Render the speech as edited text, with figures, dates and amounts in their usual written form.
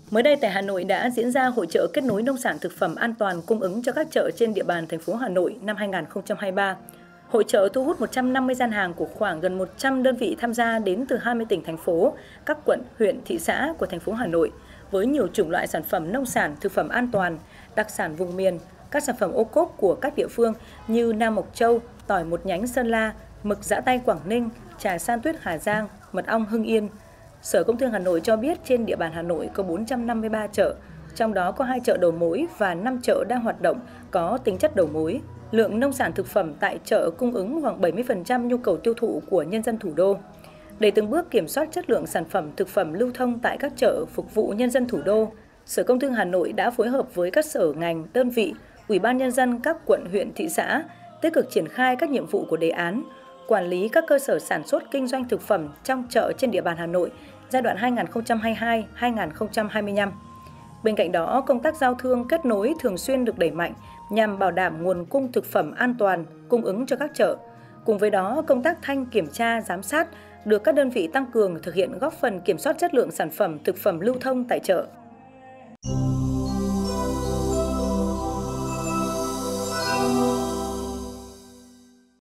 Mới đây tại Hà Nội đã diễn ra hội chợ kết nối nông sản thực phẩm an toàn cung ứng cho các chợ trên địa bàn thành phố Hà Nội năm 2023. Hội chợ thu hút 150 gian hàng của khoảng gần 100 đơn vị tham gia đến từ 20 tỉnh thành phố, các quận, huyện, thị xã của thành phố Hà Nội với nhiều chủng loại sản phẩm nông sản thực phẩm an toàn, đặc sản vùng miền, các sản phẩm ô cốp của các địa phương như Nam Mộc Châu, tỏi một nhánh Sơn La, mực giã tay Quảng Ninh, trà san tuyết Hà Giang, mật ong Hưng Yên. Sở Công Thương Hà Nội cho biết trên địa bàn Hà Nội có 453 chợ, trong đó có 2 chợ đầu mối và 5 chợ đang hoạt động có tính chất đầu mối. Lượng nông sản thực phẩm tại chợ cung ứng khoảng 70% nhu cầu tiêu thụ của nhân dân thủ đô. Để từng bước kiểm soát chất lượng sản phẩm thực phẩm lưu thông tại các chợ phục vụ nhân dân thủ đô, Sở Công Thương Hà Nội đã phối hợp với các sở ngành, đơn vị, Ủy ban Nhân dân các quận, huyện, thị xã tích cực triển khai các nhiệm vụ của đề án, quản lý các cơ sở sản xuất kinh doanh thực phẩm trong chợ trên địa bàn Hà Nội giai đoạn 2022-2025. Bên cạnh đó, công tác giao thương kết nối thường xuyên được đẩy mạnh nhằm bảo đảm nguồn cung thực phẩm an toàn cung ứng cho các chợ. Cùng với đó, công tác thanh kiểm tra, giám sát được các đơn vị tăng cường thực hiện góp phần kiểm soát chất lượng sản phẩm thực phẩm lưu thông tại chợ.